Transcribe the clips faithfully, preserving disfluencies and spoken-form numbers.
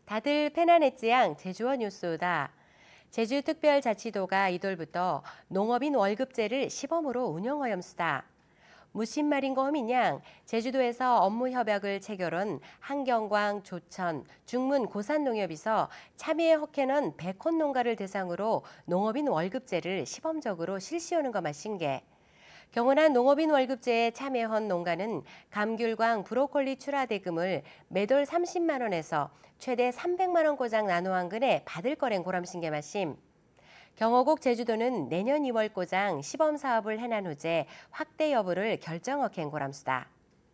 다들 편안했지양 제주어 뉴스다. 제주특별자치도가 이돌부터 농업인 월급제를 시범으로 운영하염수다. 무슨 말인 거음이냥 제주도에서 업무 협약을 체결한 한경광, 조천, 중문 고산농협에서 참여에 허캐는 백혼 농가를 대상으로 농업인 월급제를 시범적으로 실시하는 거 마신게. 경원한 농업인 월급제에 참여한 농가는 감귤광 브로콜리 출하 대금을 매돌 삼십만 원에서 최대 삼백만 원 고장 나누한 근에 받을 거랭 고람신게 마심. 경호국 제주도는 내년 이월 고장 시범 사업을 해난 후제 확대 여부를 결정하캔 고람수다.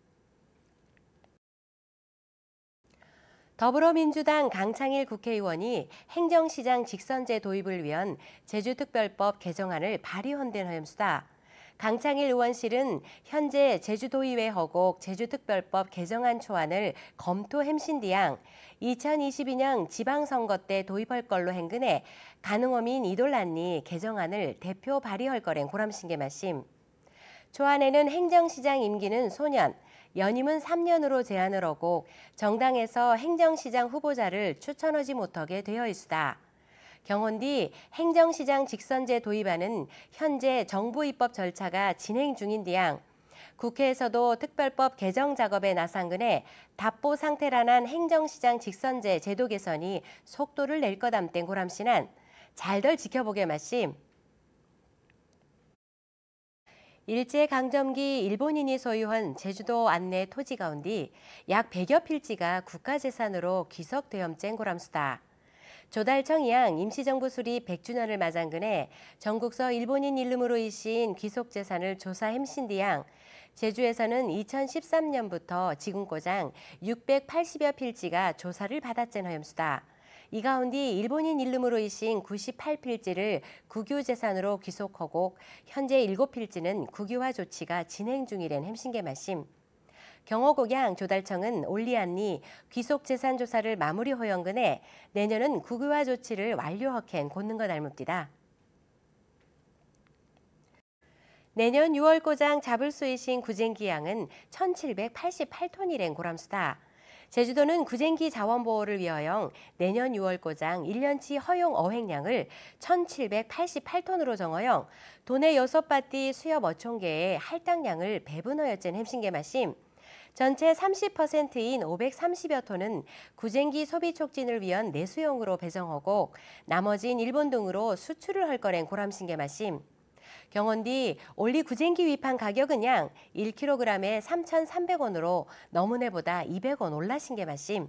더불어민주당 강창일 국회의원이 행정시장 직선제 도입을 위한 제주특별법 개정안을 발의헌된 허염수다. 강창일 의원실은 현재 제주도의회 허곡 제주특별법 개정안 초안을 검토 햄신디양 이천이십이 년 지방선거 때 도입할 걸로 행근해 가능어민 이돌란니 개정안을 대표 발의할 거랭 고람신게 마심. 초안에는 행정시장 임기는 소년, 연임은 삼 년으로 제한을 하고 정당에서 행정시장 후보자를 추천하지 못하게 되어 있으다. 경원뒤 행정시장 직선제 도입안은 현재 정부 입법 절차가 진행 중인디양 국회에서도 특별법 개정 작업에 나선 근에 답보 상태란한 행정시장 직선제 제도 개선이 속도를 낼 거담땡 고람신한 잘들 지켜보게 마심. 일제강점기 일본인이 소유한 제주도 안내 토지 가운데 약 백여 필지가 국가재산으로 귀속되엄쨍 고람수다. 조달청이양 임시정부 수립 백 주년을 맞은 근에 전국서 일본인 이름으로 이신 귀속재산을 조사 햄신디양 제주에서는 이천십삼 년부터 지금고장 육백팔십여 필지가 조사를 받았젠 허염수다. 이 가운데 일본인 이름으로 이신 구십팔 필지를 국유재산으로 귀속하고 현재 일곱 필지는 국유화 조치가 진행 중이란 햄신게 말씀. 경호국양 조달청은 올리안니 귀속재산 조사를 마무리 허용근에 내년은 국유화 조치를 완료하캔 곧는 것 닮읍디다. 내년 유월 고장 잡을 수 있신 구쟁기 양은 천칠백팔십팔 톤이란 고람수다. 제주도는 구쟁기 자원보호를 위하여 내년 유월 고장 일 년치 허용 어획량을 천칠백팔십팔 톤으로 정하여 도내 여섯 바띠 수협 어촌계의 할당량을 배분하였젠 햄신게 마심. 전체 삼십 퍼센트인 오백삼십여 톤은 구쟁기 소비 촉진을 위한 내수용으로 배정하고 나머진 일본 등으로 수출을 할 거랭 고람신게 마심. 경원뒤 올리 구쟁기 위판 가격은 양 일 킬로그램에 삼천삼백 원으로 너무내보다 이백 원 올라신게 마심.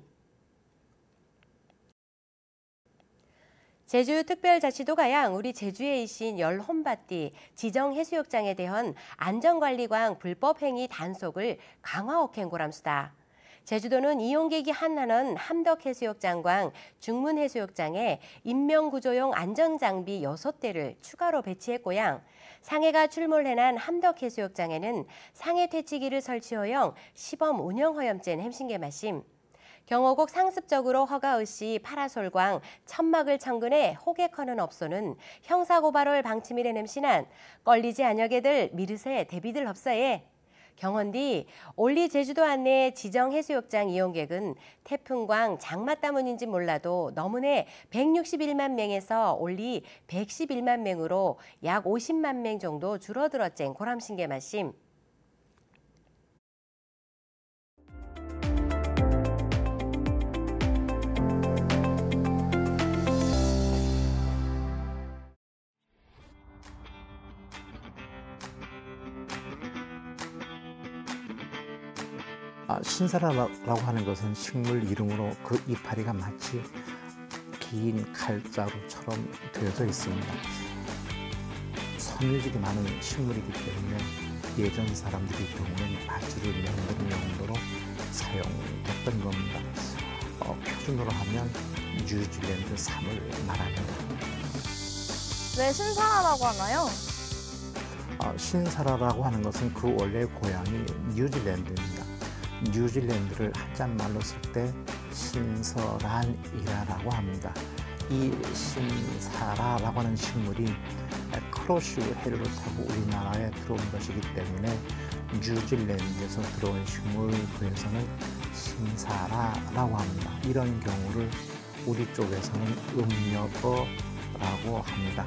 제주특별자치도가 양 우리 제주에 이신 열 홈바띠 지정해수욕장에 대한 안전관리광 불법행위 단속을 강화하캔 고람수다. 제주도는 이용객이 한하는 함덕해수욕장광 중문해수욕장에 인명구조용 안전장비 여섯 대를 추가로 배치했고양 상해가 출몰해난 함덕해수욕장에는 상해 퇴치기를 설치허용 시범 운영허염젠 햄신게 마심. 경호국 상습적으로 허가의시 파라솔광 천막을 청근해 호객하는 업소는 형사고발을 방침이래 냄신한 껄리지 않여게들 미르세 대비들 없어에. 경원뒤 올리 제주도 안내 지정해수욕장 이용객은 태풍광 장마 때문인지 몰라도 너무내 백육십일만 명에서 올리 백십일만 명으로 약 오십만 명 정도 줄어들었쨍 고람신게 마심. 아, 신사라라고 하는 것은 식물 이름으로 그 이파리가 마치 긴 칼자루처럼 되어져 있습니다. 섬유질이 많은 식물이기 때문에 예전 사람들의 경우는 바지를 만드는 용도로 사용했던 겁니다. 어, 표준어로 하면 뉴질랜드 삼을 말합니다. 왜 신사라라고 하나요? 어, 신사라라고 하는 것은 그 원래 고향이 뉴질랜드입니다. 뉴질랜드를 한자말로 쓸 때 신설한이라고 합니다. 이 신사라라고 하는 식물이 크로슈 해류를 타고 우리나라에 들어온 것이기 때문에 뉴질랜드에서 들어온 식물부에서는 신사라라고 합니다. 이런 경우를 우리 쪽에서는 음력어라고 합니다.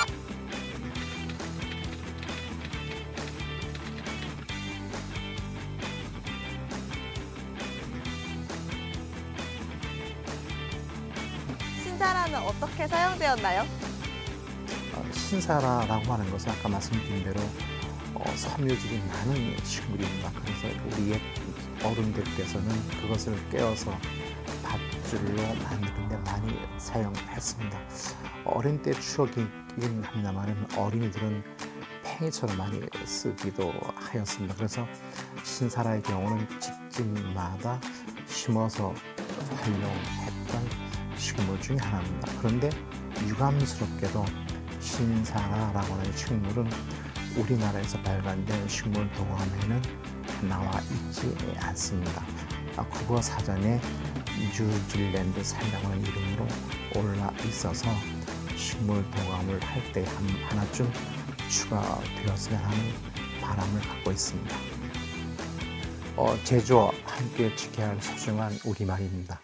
신사라는 어떻게 사용되었나요? 어, 신사라라고 하는 것은 아까 말씀드린 대로 어, 섬유질이 많은 식물입니다. 그래서 우리 옛 어른들께서는 그것을 깨어서 밧줄로 만드는 데 많이 사용했습니다. 어린 때 추억이 있긴 합니다만 어린이들은 팽이처럼 많이 쓰기도 하였습니다. 그래서 신사라의 경우는 집집마다 심어서 활용했던 식물 중에 하나입니다. 그런데 유감스럽게도 신사라라고 하는 식물은 우리나라에서 발간된 식물 도감에는 나와 있지 않습니다. 국어 사전에 뉴질랜드 산이라고 하는 이름으로 올라 있어서 식물 도감을 할 때 하나쯤 추가되었으면 하는 바람을 갖고 있습니다. 어, 제주와 함께 지켜야 할 소중한 우리말입니다.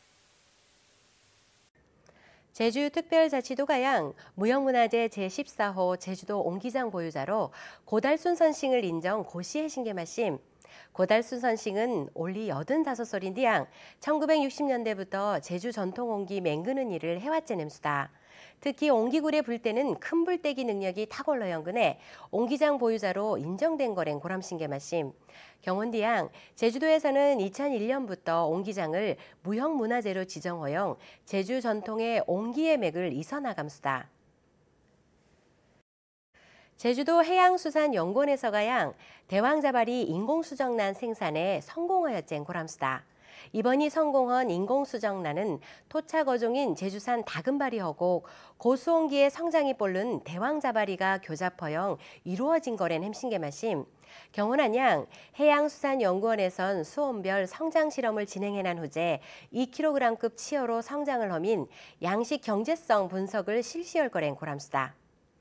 제주특별자치도가양 무형문화재 제십사 호 제주도 옹기장 보유자로 고달순 선싱을 인정 고시해 신게마심. 고달순 선싱은 올리 여든다섯 살인디양 천구백육십 년대부터 제주 전통 옹기 맹그는 일을 해왔제 냄수다. 특히 옹기굴에 불 때는 큰 불떼기 능력이 탁월러 연근해 옹기장 보유자로 인정된 거랭 고람신게마심. 경운디양 제주도에서는 이천일 년부터 옹기장을 무형문화재로 지정허용 제주 전통의 옹기의 맥을 이선하감수다. 제주도 해양수산연구원에서가양 대왕자발이 인공수정란 생산에 성공하였젠 고람수다. 이번이 성공한 인공수정란은 토착 어종인 제주산 다금바리 허곡 고수옹기의 성장이 볼른 대왕자바리가 교잡허용 이루어진 거랜 햄신게마심. 경운한양 해양수산연구원에선 수온별 성장 실험을 진행해난 후제 이 킬로그램급 치어로 성장을 허민 양식 경제성 분석을 실시할 거랜 고람수다.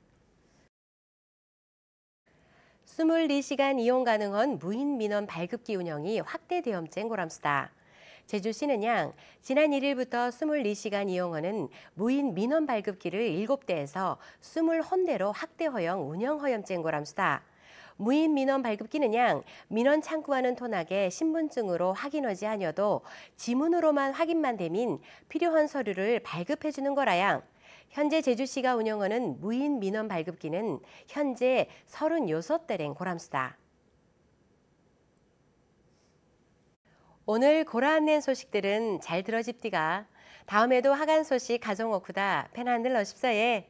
이십사 시간 이용 가능한 무인 민원 발급기 운영이 확대되엄젠 고람수다. 제주시는 양 지난 일 일부터 이십사 시간 이용하는 무인 민원 발급기를 일곱 대에서 이십일 대로 확대 허용 운영 허염젠 고람수다. 무인 민원 발급기는 양 민원 창구와는 톤하게 신분증으로 확인하지 아니어도 지문으로만 확인만 되민 필요한 서류를 발급해주는 거라양. 현재 제주시가 운영하는 무인 민원 발급기는 현재 서른여섯 대랭 고람수다. 오늘 고라안낸 소식들은 잘 들어집디가. 다음에도 하간 소식 가정오쿠다 펜한들 넣으십사예.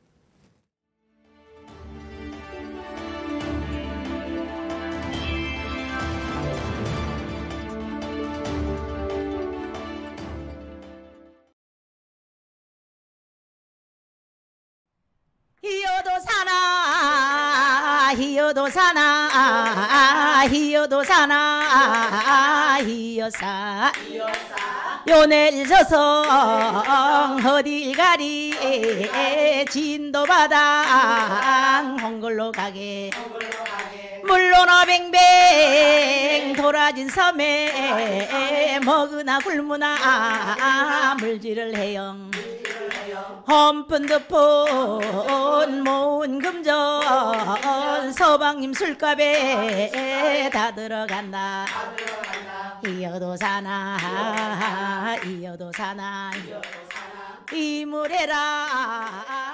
히어도 사나 히어도 사나 히어도 사나 히어사 요낼 저성 어딜 가리 진도 바당 홍걸로 가게 물로나 뱅뱅 돌아진 섬에 먹으나 굶으나 물질을 해영 험푼 득푼 모은 금전 서방님 술값에 다 들어간다 이어도 사나 이어도 사나 이물해라